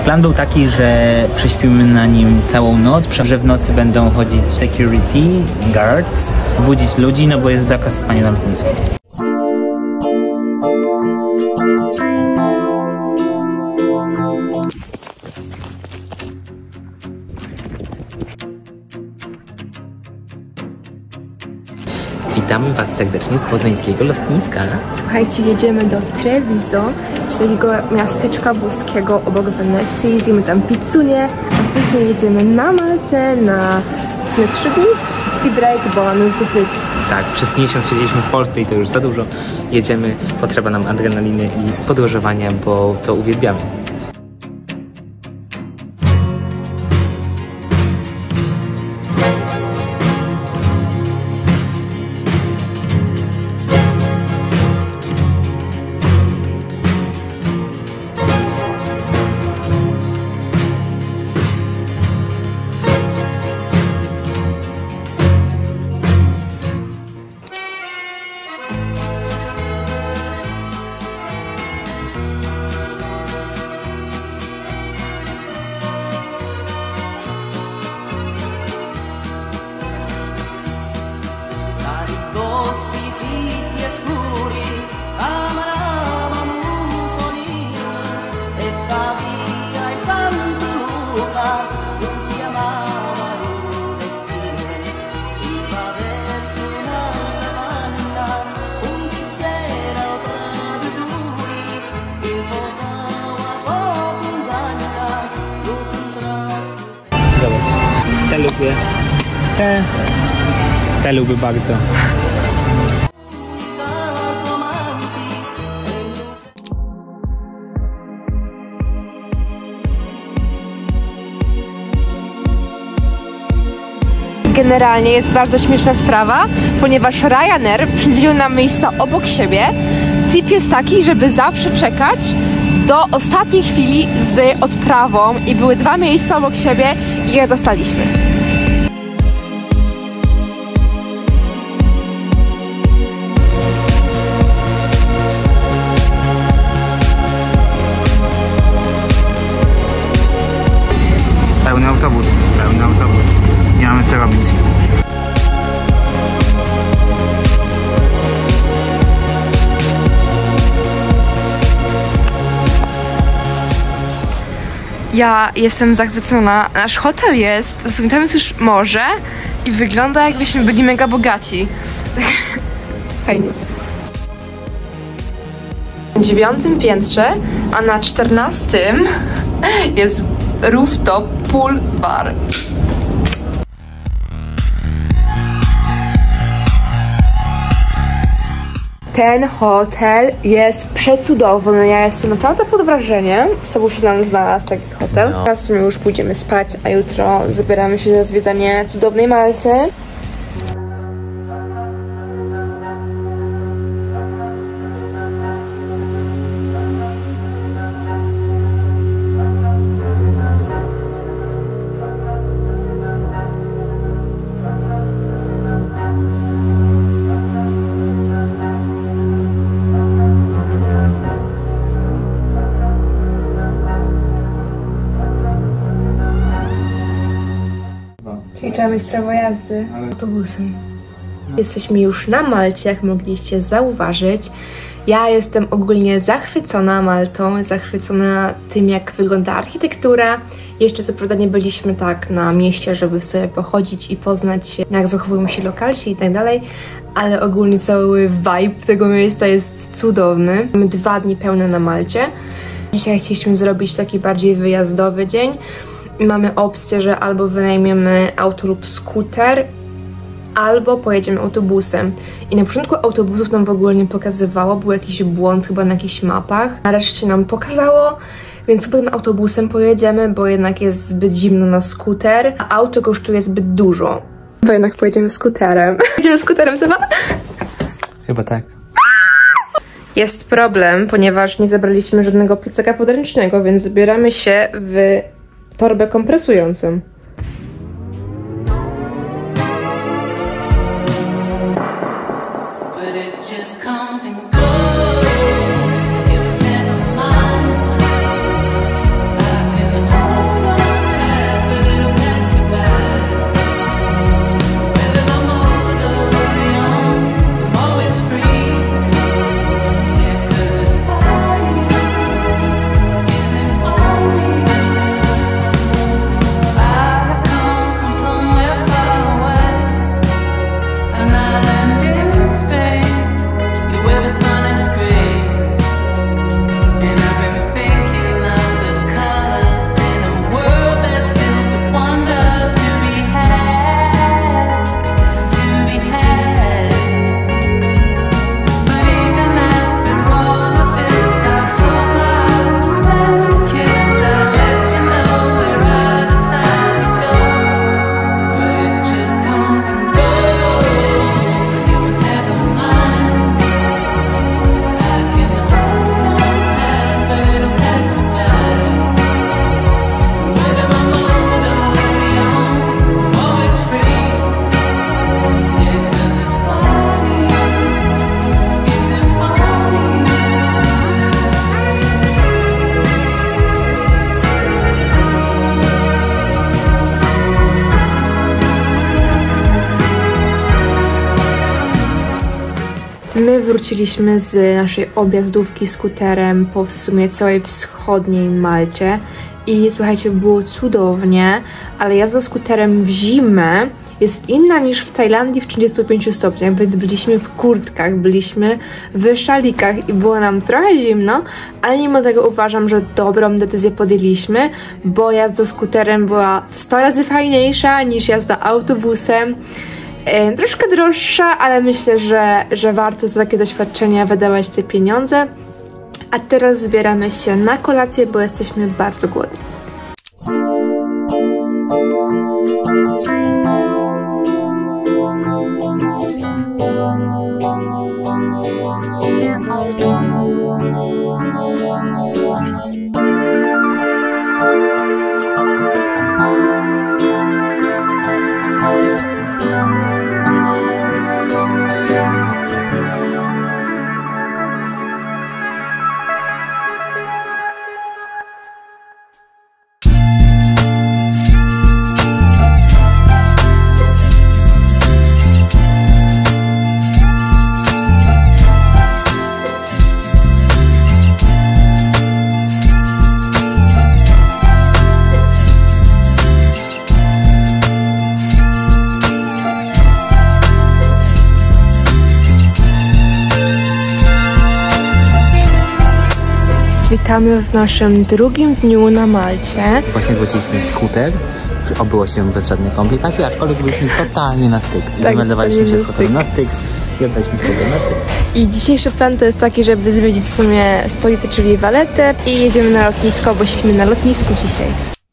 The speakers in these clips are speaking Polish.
Plan był taki, że prześpimy na nim całą noc, że w nocy będą chodzić security guards, budzić ludzi, no bo jest zakaz spania na lotnisku. Witamy Was serdecznie z poznańskiego lotniska. Słuchajcie, jedziemy do Treviso, czyli takiego miasteczka włoskiego obok Wenecji. Zjemy tam pizzunię, a później jedziemy na Maltę na w sumie 3 dni. Tea break, bo mamy już dosyć. Tak, przez miesiąc siedzieliśmy w Polsce i to już za dużo. Jedziemy, potrzeba nam adrenaliny i podróżowania, bo to uwielbiamy. Te lubię. Te lubię bardzo. Generalnie jest bardzo śmieszna sprawa, ponieważ Ryanair przydzielił nam miejsca obok siebie. Tip jest taki, żeby zawsze czekać do ostatniej chwili z odprawą i były 2 miejsca obok siebie i je dostaliśmy. Pełny autobus. Nie mamy co robić. Ja jestem zachwycona. Nasz hotel jest, tam jest już morze i wygląda, jakbyśmy byli mega bogaci. Fajnie. Na 9. piętrze, a na 14 jest rooftop pool bar. Ten hotel jest przecudowny, ja jestem naprawdę pod wrażeniem. Sobą się znalazł taki hotel. Teraz w sumie już pójdziemy spać, a jutro zabieramy się za zwiedzanie cudownej Malty. Czyli trzeba mieć prawo jazdy autobusem. Jesteśmy już na Malcie, jak mogliście zauważyć. Ja jestem ogólnie zachwycona Maltą, zachwycona tym, jak wygląda architektura. Jeszcze co prawda nie byliśmy tak na mieście, żeby sobie pochodzić i poznać, jak zachowują się lokalsi i tak dalej, ale ogólnie cały vibe tego miejsca jest cudowny. Mamy 2 dni pełne na Malcie. Dzisiaj chcieliśmy zrobić taki bardziej wyjazdowy dzień. Mamy opcję, że albo wynajmiemy auto lub skuter, albo pojedziemy autobusem. I na początku autobusów nam w ogóle nie pokazywało, był jakiś błąd chyba na jakichś mapach. Nareszcie nam pokazało, więc potem autobusem pojedziemy, bo jednak jest zbyt zimno na skuter, a auto kosztuje zbyt dużo. Bo jednak pojedziemy skuterem. Jedziemy skuterem, Seba? Chyba tak. Jest problem, ponieważ nie zabraliśmy żadnego plecaka podręcznego, więc zabieramy się w torbę kompresującą. My wróciliśmy z naszej objazdówki skuterem po w sumie całej wschodniej Malcie i słuchajcie, było cudownie, ale jazda skuterem w zimę jest inna niż w Tajlandii w 35 stopniach, więc byliśmy w kurtkach, byliśmy w szalikach i było nam trochę zimno, ale mimo tego uważam, że dobrą decyzję podjęliśmy, bo jazda skuterem była 100 razy fajniejsza niż jazda autobusem. Troszkę droższa, ale myślę, że warto za takie doświadczenia wydawać te pieniądze. A teraz zbieramy się na kolację, bo jesteśmy bardzo głodni. Witamy w naszym drugim dniu na Malcie. Właśnie złociliśmy skuter, obyło się bez żadnych komplikacji, aczkolwiek byliśmy totalnie na styk. Tak, wymeldowaliśmy się z hotelu na styk i oddaliśmy skuter na styk. I dzisiejszy plan to jest taki, żeby zwiedzić w sumie stolicę, czyli Valletę i jedziemy na lotnisko, bo śpimy na lotnisku dzisiaj.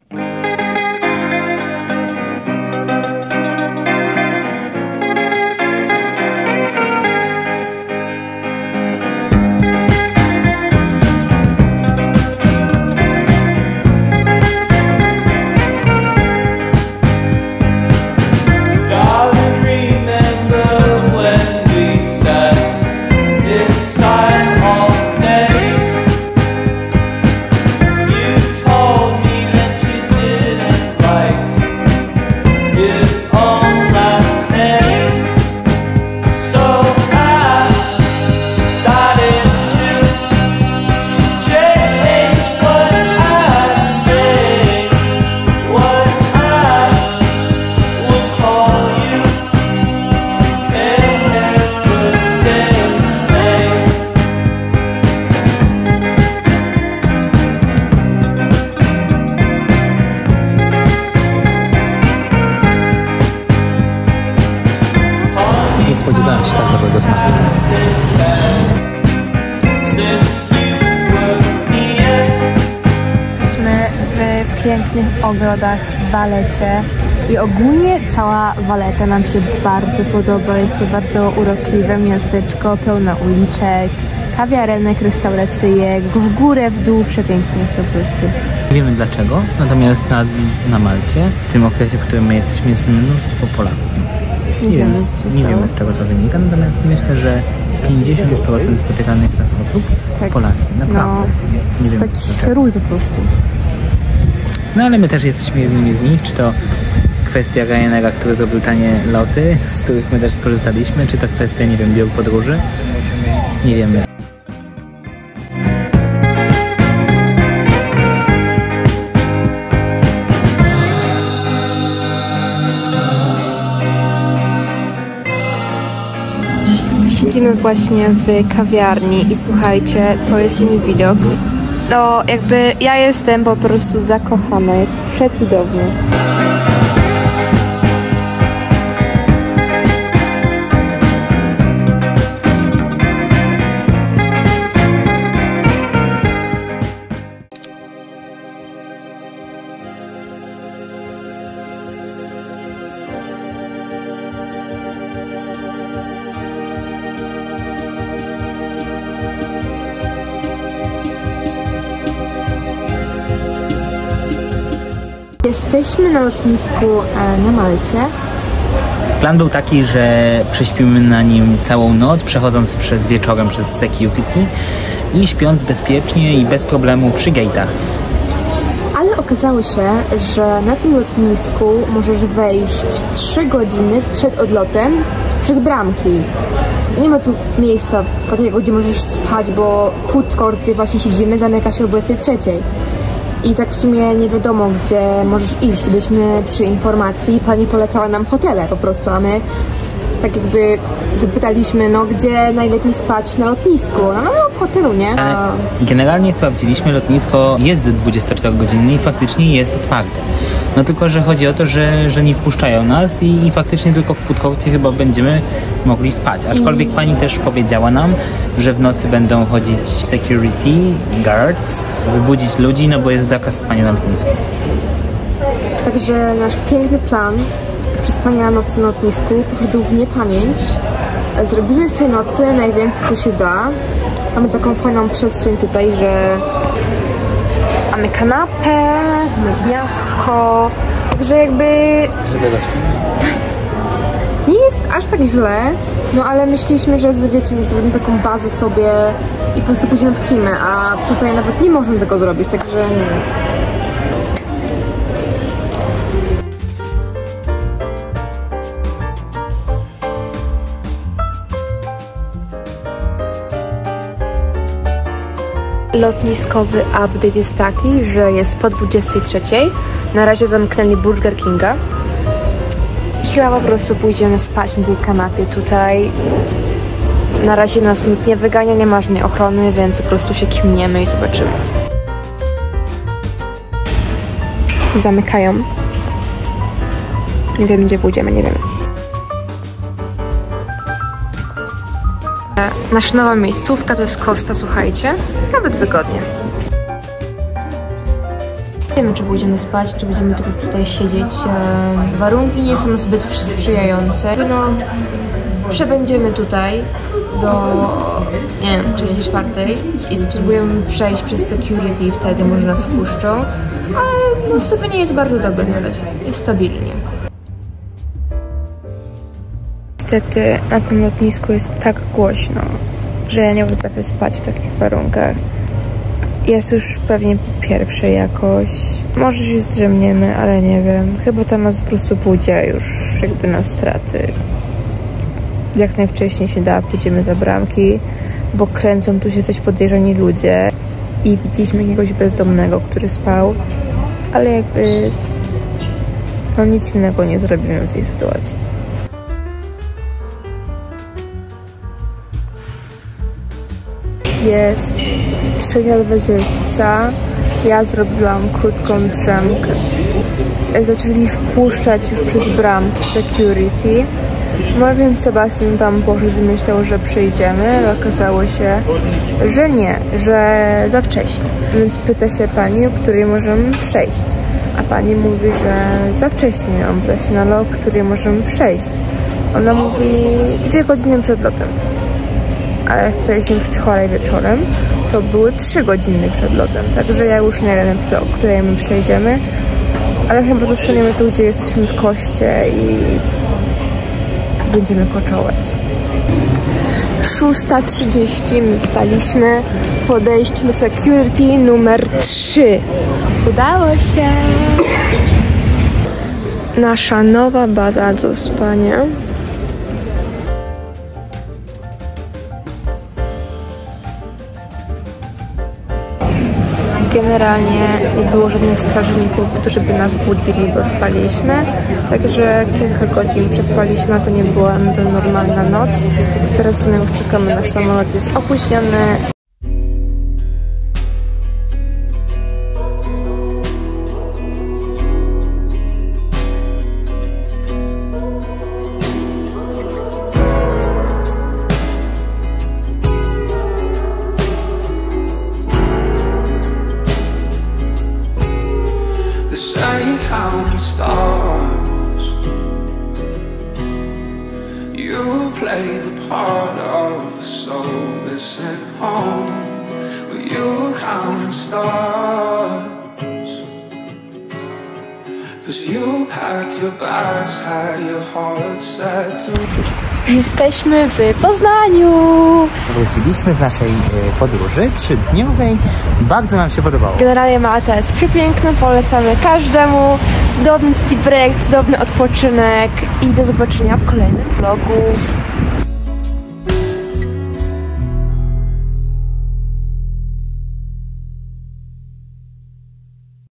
Nie spodziewałem się tak dobrego smaku. Jesteśmy w pięknych ogrodach w Vallecie i ogólnie cała Valletta nam się bardzo podoba. Jest to bardzo urokliwe miasteczko, pełne uliczek, kawiarenek, restauracyjek, w górę, w dół, przepięknie jest po prostu. Nie wiemy dlaczego, natomiast na Malcie, w tym okresie, w którym my jesteśmy, jest mnóstwo Polaków. Nie wiem z czego to wynika, natomiast myślę, że 50% spotykanych nas osób tak, Polacy, naprawdę. No, jest taki rój po prostu. No ale my też jesteśmy jednymi z nich, czy to kwestia Ryanaira, który zrobił tanie loty, z których my też skorzystaliśmy, czy to kwestia, nie wiem, biur podróży, nie wiemy. Siedzimy właśnie w kawiarni i słuchajcie, to jest mój widok. No jakby ja jestem po prostu zakochana, jest przecudowny. Jesteśmy na lotnisku na Malcie. Plan był taki, że prześpimy na nim całą noc, przechodząc wieczorem przez security i śpiąc bezpiecznie i bez problemu przy gate'ach. Ale okazało się, że na tym lotnisku możesz wejść 3 godziny przed odlotem przez bramki. Nie ma tu miejsca takiego, gdzie możesz spać, bo food court, gdzie właśnie siedzimy, zamyka się o 23. I tak w sumie nie wiadomo, gdzie możesz iść. Byliśmy przy informacji, pani polecała nam hotele po prostu, a my tak jakby zapytaliśmy, no gdzie najlepiej spać na lotnisku. No w hotelu, nie? Generalnie sprawdziliśmy, lotnisko jest 24-godzinne i faktycznie jest otwarte. No tylko, że chodzi o to, że nie wpuszczają nas i faktycznie tylko w food courcie chyba będziemy mogli spać. Aczkolwiek pani też powiedziała nam, że w nocy będą chodzić security guards, wybudzić ludzi, no bo jest zakaz spania na lotnisku. Także nasz piękny plan przespania nocy na lotnisku poszedł w niepamięć. Zrobimy z tej nocy najwięcej, co się da. Mamy taką fajną przestrzeń tutaj, że mamy kanapę, mamy gniazdko, także jakby nie jest aż tak źle, no ale myśleliśmy, że wiecie, zrobimy taką bazę sobie i po prostu pójdziemy w Kimę, a tutaj nawet nie możemy tego zrobić, także nie wiem. Lotniskowy update jest taki, że jest po 23. Na razie zamknęli Burger Kinga. I chyba po prostu pójdziemy spać na tej kanapie tutaj. Na razie nas nikt nie wygania, nie ma żadnej ochrony, więc po prostu się kimniemy i zobaczymy. Zamykają. Nie wiem, gdzie pójdziemy, nie wiem. Nasza nowa miejscówka to jest Costa, słuchajcie. Nawet wygodnie. Nie wiem, czy pójdziemy spać, czy będziemy tylko tutaj siedzieć. Warunki nie są zbyt sprzyjające. No, przebędziemy tutaj do, nie wiem, 34 i spróbujemy przejść przez security i wtedy może nas wpuszczą. Ale nastawienie jest bardzo dobre na razie. Jest stabilnie. Niestety na tym lotnisku jest tak głośno, że ja nie potrafię spać w takich warunkach. Jest już pewnie po pierwszej jakoś. Może się zdrzemniemy, ale nie wiem. Chyba tam nas po prostu budzie już jakby na straty. Jak najwcześniej się da, pójdziemy za bramki, bo kręcą tu się coś podejrzani ludzie. I widzieliśmy jakiegoś bezdomnego, który spał, ale jakby no nic innego nie zrobimy w tej sytuacji. Jest 3:20. Ja zrobiłam krótką drzemkę. Zaczęli wpuszczać już przez bramki security. No więc Sebastian tam poszedł i myślał, że przyjdziemy, ale okazało się, że nie, że za wcześnie. Więc pyta się pani, o której możemy przejść. A pani mówi, że za wcześnie. On pyta się, no, o której możemy przejść. Ona mówi 2 godziny przed lotem. Ale jak pytaliśmy wczoraj wieczorem, to były 3 godziny przed lotem. Także ja już nie wiem, o której my przejdziemy. Ale chyba zostaniemy tu, gdzie jesteśmy w Koście i będziemy koczować. 6:30 my wstaliśmy. Podejście do security numer 3. Udało się! Nasza nowa baza do spania. Generalnie nie było żadnych strażników, którzy by nas budzili, bo spaliśmy. Także kilka godzin przespaliśmy, a to nie była normalna noc. Teraz my już czekamy na samolot, jest opóźniony. Counting stars, you play the part of a soul that's at home. But you counting stars, 'cause you packed your bags, had your heart set to. Jesteśmy w Poznaniu! Wróciliśmy z naszej podróży 3-dniowej. Bardzo nam się podobało. Generalnie Malta jest przepiękna, polecamy każdemu. Cudowny city break, cudowny odpoczynek i do zobaczenia w kolejnym vlogu.